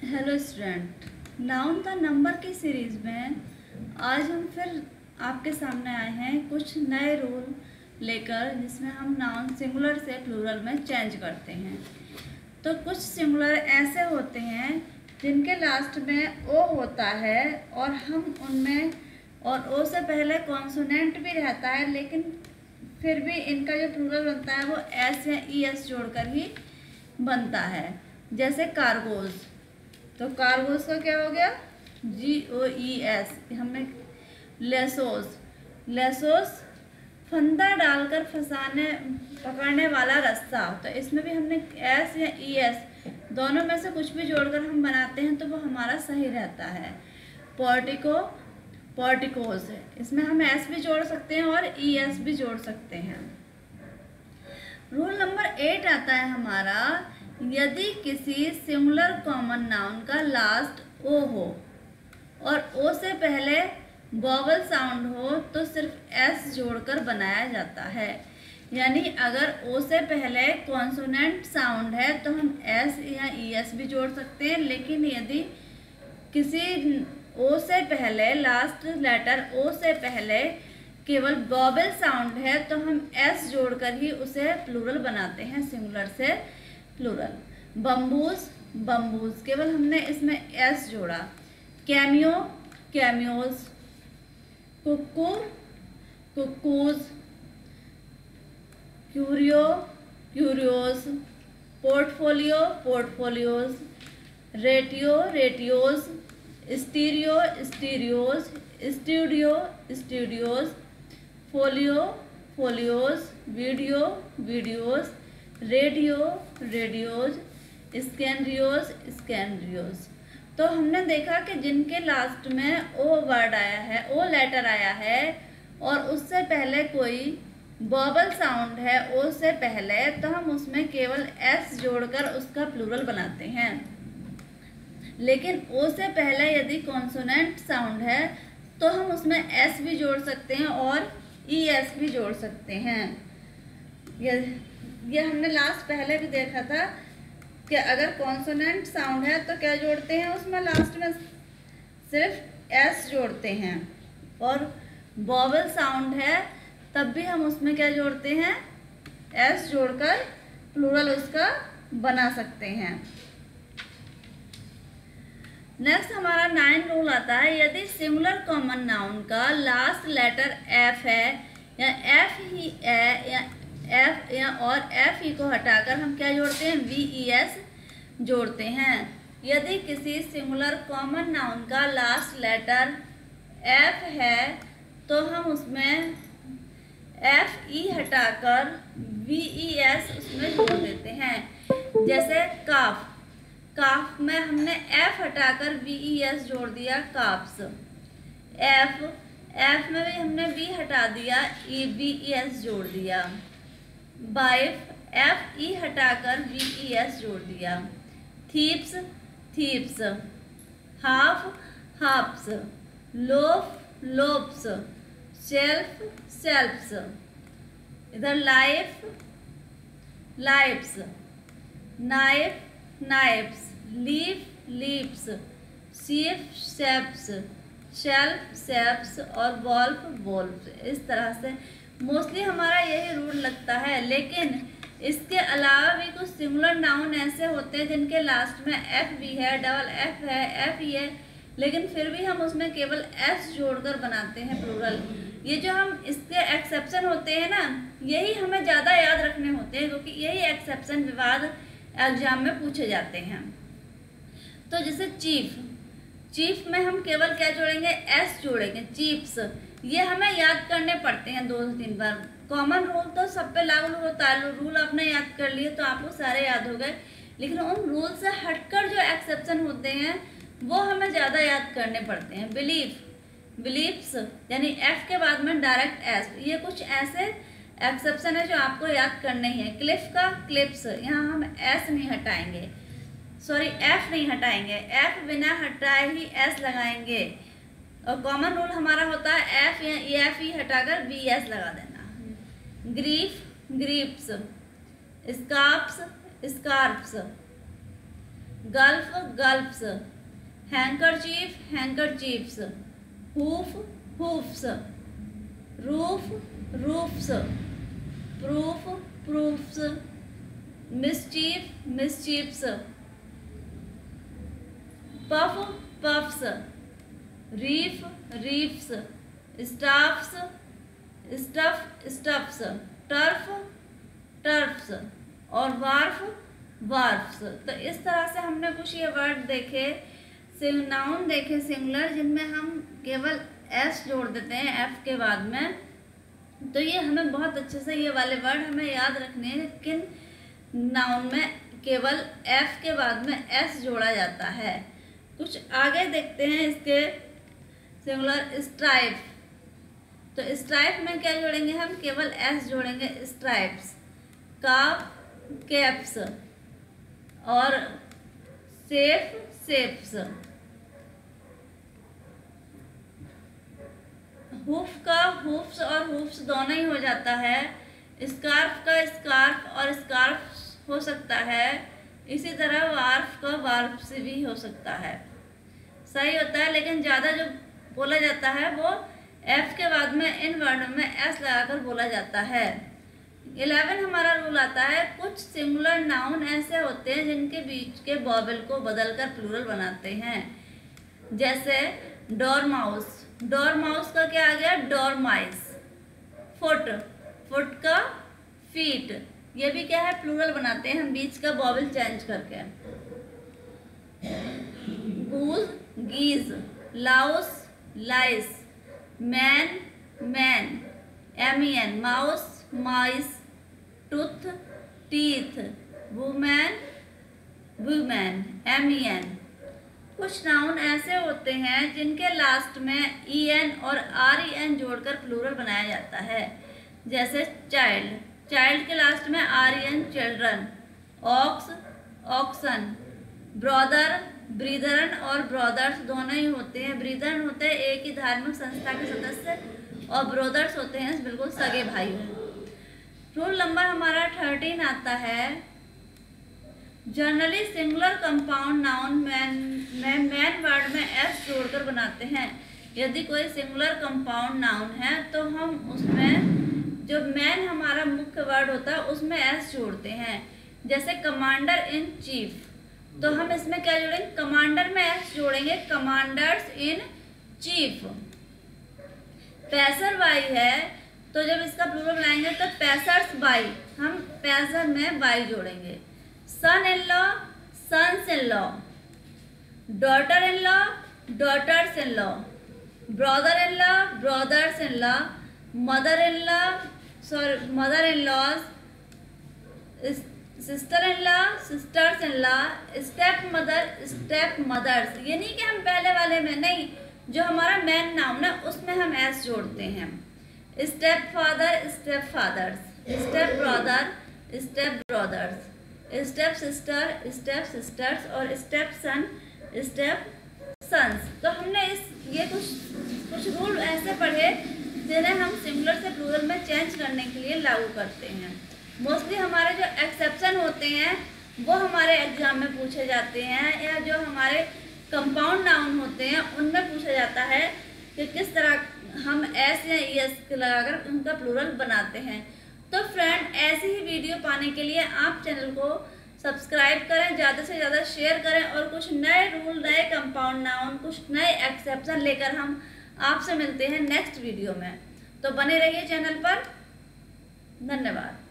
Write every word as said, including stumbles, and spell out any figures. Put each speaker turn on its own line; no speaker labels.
Hello student, noun का number की series में आज हम फिर आपके सामने आए हैं कुछ नए रूल लेकर, जिसमें हम नाउन सिंगुलर से प्लूरल में चेंज करते हैं। तो कुछ सिंगुलर ऐसे होते हैं जिनके लास्ट में ओ होता है और हम उनमें और ओ से पहले कॉन्सोनेंट भी रहता है, लेकिन फिर भी इनका जो प्लूरल बनता है वो एस या ई एस जोड़कर ही बनता है। जैसे कार्गोज, तो कार्गोज का क्या हो गया? G O E S. हमने लेसोस, लेसोस फंदा डालकर फंसाने पकड़ने वाला रास्ता, तो इसमें भी हमने एस या ई एस दोनों में से कुछ भी जोड़कर हम बनाते हैं तो वो हमारा सही रहता है। पोर्टिको, पोर्टिकोस, इसमें हम एस भी जोड़ सकते हैं और ई एस भी जोड़ सकते हैं। रूल नंबर एट आता है हमारा, यदि किसी सिंगुलर कॉमन नाउन का लास्ट ओ हो और ओ से पहले वॉवल साउंड हो तो सिर्फ एस जोड़कर बनाया जाता है। यानी अगर ओ से पहले कॉन्सोनेंट साउंड है तो हम एस या ई एस भी जोड़ सकते हैं, लेकिन यदि किसी ओ से पहले लास्ट लेटर ओ से पहले केवल वॉवल साउंड है तो हम एस जोड़कर ही उसे प्लूरल बनाते हैं, सिंगुलर से प्लूरल। बम्बूज, बम्बूज केवल हमने इसमें एस जोड़ा। Cameo, cameos. Cuckoo, cuckoos. Curio, curios. Portfolio, portfolios. Ratio, ratios. Stereo, stereos. Studio, studios. Folio, folios. Video, videos. Radio, radios. Scenarios, scenarios. तो हमने देखा कि जिनके लास्ट में ओ वर्ड आया है, ओ लेटर आया है और उससे पहले कोई वॉवल साउंड है ओ से पहले, तो हम उसमें केवल एस जोड़कर उसका प्लूरल बनाते हैं। लेकिन ओ से पहले यदि कॉन्सोनेंट साउंड है तो हम उसमें एस भी जोड़ सकते हैं और ई एस भी जोड़ सकते हैं। ये ये हमने लास्ट पहले भी देखा था कि अगर कॉन्सोनेंट साउंड है तो क्या जोड़ते हैं, उसमें लास्ट में सिर्फ एस जोड़ते हैं, और वॉवल साउंड है तब भी हम उसमें क्या जोड़ते हैं, एस जोड़कर प्लूरल उसका बना सकते हैं। नेक्स्ट हमारा नाइन रूल आता है, यदि सिंगुलर कॉमन नाउन का लास्ट लेटर एफ है या एफ ही है या एफ या और एफ ई को हटाकर हम क्या जोड़ते हैं, वी ई एस जोड़ते हैं। यदि किसी सिंगुलर कॉमन नाउन का लास्ट लेटर एफ है तो हम उसमें एफ ई हटाकर वी ई एस उसमें जोड़ देते हैं। जैसे काफ, काफ में हमने एफ हटाकर वी ई एस जोड़ दिया, काफ्स। एफ, एफ में भी हमने वी हटा दिया, ई वी ई एस जोड़ दिया। बाइफ, एफ ई हटाकर वी ई एस जोड़ दिया। Thieves, thieves. Half, halves. Loaf, loaves. Shelf, shelves. इधर life, lives. Knife, knives. Leaf, leaves. Sheaf, शेप्स। शेल्फ, शेप्स और वॉल्फ, वॉल्फ। इस तरह से मोस्टली हमारा यही रूल लगता है, लेकिन इसके अलावा भी कुछ सिंगुलर नाउन ऐसे होते हैं जिनके लास्ट में एफ भी है, डबल एफ है, एफ ई है, लेकिन फिर भी हम उसमें केवल एस जोड़कर बनाते हैं प्लूरल। ये जो हम इसके एक्सेप्शन होते हैं ना, यही हमें ज़्यादा याद रखने होते हैं, क्योंकि यही एक्सेप्शन विवाद एग्जाम में पूछे जाते हैं। तो जैसे चीफ, चीफ में हम केवल क्या जोड़ेंगे, एस जोड़ेंगे, चीफ्स। ये हमें याद करने पड़ते हैं दो से तीन बार। कॉमन रूल तो सब पे लागू होता है, रूल आपने याद कर लिए तो आपको सारे याद हो गए, लेकिन उन रूल से हटकर जो एक्सेप्शन होते हैं वो हमें ज़्यादा याद करने पड़ते हैं। बिलीफ, बिलीफ्स यानी एफ के बाद में डायरेक्ट एस, ये कुछ ऐसे एक्सेप्शन है जो आपको याद करने ही है। क्लिफ का क्लिप्स, यहाँ हम एस नहीं हटाएंगे, सॉरी एफ नहीं हटाएंगे, एफ बिना हटाए ही एस लगाएंगे। और कॉमन रूल हमारा होता है एफ या ई एफ ई हटाकर बी एस लगा देना। Grief, griefs. Scarfs, scarfs. Gulf gulfs, handkerchief handkerchiefs, hoof hoofs, roof roofs, proof proofs, mischief mischiefs, puff puffs, reef reefs, staffs stuff stuffs, turf turfs और wharf wharfs. तो इस तरह से हमने कुछ ये वर्ड देखे, नाउन देखे सिंगुलर, जिनमें हम केवल एस जोड़ देते हैं एफ के बाद में। तो ये हमें बहुत अच्छे से ये वाले वर्ड हमें याद रखने हैं, किन नाउन में केवल एफ के बाद में एस जोड़ा जाता है। कुछ आगे देखते हैं इसके सिंगुलर स्ट्राइप। तो स्ट्राइप में क्या जोड़ेंगे हम, केवल एस जोड़ेंगे, स्ट्राइप्स, काफ कैप्स और सेफ सेफ्स। हुफ का हुफ्स और हुफ्स दोनों ही हो जाता है। स्कार्फ का स्कार्फ और स्कार्फ हो सकता है। इसी तरह वार्फ का वार्फ से भी हो सकता है, सही होता है। लेकिन ज़्यादा जो बोला जाता है वो एफ के बाद में इन वर्डों में एस लगाकर बोला जाता है। इलेवन हमारा रूल आता है, कुछ सिंगुलर नाउन ऐसे होते हैं जिनके बीच के वॉवेल को बदलकर प्लूरल बनाते हैं। जैसे डोर माउस, डोर माउस का क्या आ गया, डोरमाइस। फुट, फुट का फीट, ये भी क्या है, प्लूरल बनाते हैं हम बीच का वॉवेल चेंज करके। Goose geese, louse lice, man man, एमियन mouse mice, tooth teeth, woman women, एमियन। कुछ नाउन ऐसे होते हैं जिनके लास्ट में ई एन और आर ई एन जोड़कर प्लूरल बनाया जाता है। जैसे चाइल्ड, चाइल्ड के लास्ट में R E N, children. Ox oxen, brother brethren और ब्रदर्स दोनों ही होते हैं। ब्रीदरन होते हैं एक ही धार्मिक संस्था के सदस्य और ब्रदर्स होते हैं बिल्कुल सगे भाई। रूल नंबर हमारा थर्टीन आता है, generally singular compound noun main में मैन वर्ड में एस जोड़कर बनाते हैं। यदि कोई सिंगुलर कंपाउंड नाउन है तो हम उसमें जो मैन हमारा मुख्य वर्ड होता है उसमें एस जोड़ते हैं। जैसे कमांडर इन चीफ, तो हम इसमें क्या जोड़ेंगे, कमांडर में एस जोड़ेंगे, commanders in chief. Passer by है तो जब इसका प्लूरल बनाएंगे तो पैसर्स बाई, हम पैसर में बाई जोड़ेंगे। Son in law, sons in law, daughter in law, daughters in law, brother in law, brothers in law, mother in law, sorry mother in laws, sister in law, sisters in law, step mother, step mothers. ये नहीं कि हम पहले वाले में नहीं, जो हमारा मेन नाउन है उसमें हम एस जोड़ते हैं। Step father, step fathers, step brother, step brothers, step sister, step sisters और स्टेप सन, स्टेप सन्स। तो हमने इस ये कुछ कुछ रूल ऐसे पढ़े जिन्हें हम सिंगुलर से प्लूरल में चेंज करने के लिए लागू करते हैं। मोस्टली हमारे जो एक्सेप्शन होते हैं वो हमारे एग्जाम में पूछे जाते हैं, या जो हमारे कंपाउंड नाउन होते हैं उनमें पूछा जाता है कि किस तरह हम एस या ई एस लगाकर उनका प्लूरल बनाते हैं। तो फ्रेंड, ऐसी ही वीडियो पाने के लिए आप चैनल को सब्सक्राइब करें, ज़्यादा से ज़्यादा शेयर करें और कुछ नए रूल, नए कंपाउंड नाउन, कुछ नए एक्सेप्शन लेकर हम आपसे मिलते हैं नेक्स्ट वीडियो में। तो बने रहिए चैनल पर। धन्यवाद।